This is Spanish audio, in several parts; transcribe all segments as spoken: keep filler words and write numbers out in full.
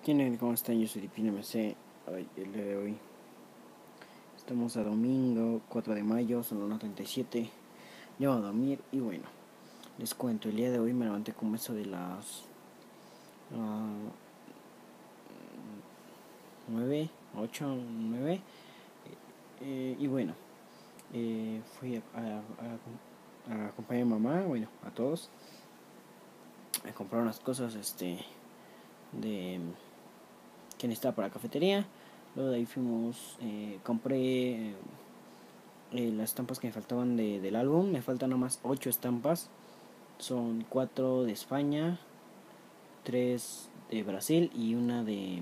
¿Quién ¿Cómo están? Yo soy Dipino M C. Ay, el día de hoy estamos a domingo cuatro de mayo, son las una treinta y siete. Ya voy a dormir y bueno, les cuento. El día de hoy me levanté como eso de las uh, nueve, ocho, nueve. Eh, y bueno, eh, fui a, a, a, a acompañar a mi mamá, bueno, a todos, a comprar unas cosas este de que necesitaba para la cafetería. Luego de ahí fuimos, eh, compré. Eh, eh, las estampas que me faltaban de, del álbum. Me faltan nomás ocho estampas. Son cuatro de España, tres de Brasil y una de...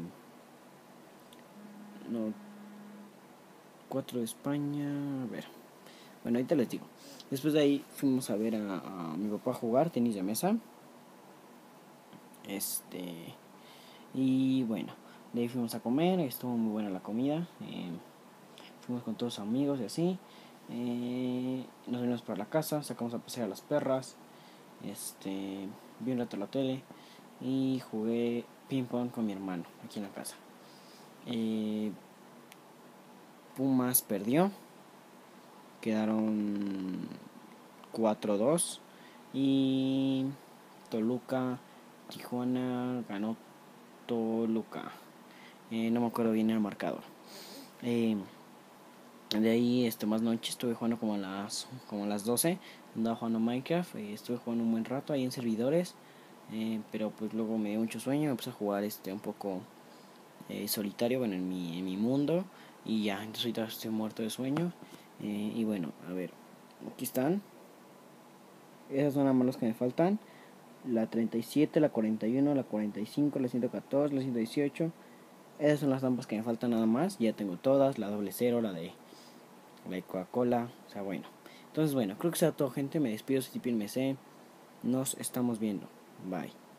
No, cuatro de España. A ver. Bueno, ahorita les digo. Después de ahí fuimos a ver a, a mi papá jugar tenis de mesa. Este... Y bueno, de ahí fuimos a comer. Estuvo muy buena la comida. Eh, fuimos con todos los amigos y así. Eh, nos venimos para la casa. Sacamos a pasear a las perras. Este... Vi un rato la tele. Y jugué ping pong con mi hermano aquí en la casa. Eh, Pumas perdió, quedaron cuatro dos. Y Toluca, Tijuana ganó Toluca. Eh, no me acuerdo bien el marcador. Eh, de ahí este, más noche estuve jugando como a las, como a las doce. Andaba jugando Minecraft. Eh, estuve jugando un buen rato ahí en servidores. Eh, pero pues luego me dio mucho sueño. Me puse a jugar este un poco eh, solitario, bueno, en mi, en mi mundo. Y ya, entonces ahorita estoy muerto de sueño. Eh, y bueno, a ver, aquí están. Esas son las manos que me faltan. La treinta y siete, la cuarenta y uno, la cuarenta y cinco, la ciento catorce, la ciento dieciocho. Esas son las trampas que me faltan nada más. Ya tengo todas, la doble cero, la de, la de Coca-Cola. O sea, bueno. Entonces, bueno, creo que sea todo, gente. Me despido, soy Tipin M C. Nos estamos viendo. Bye.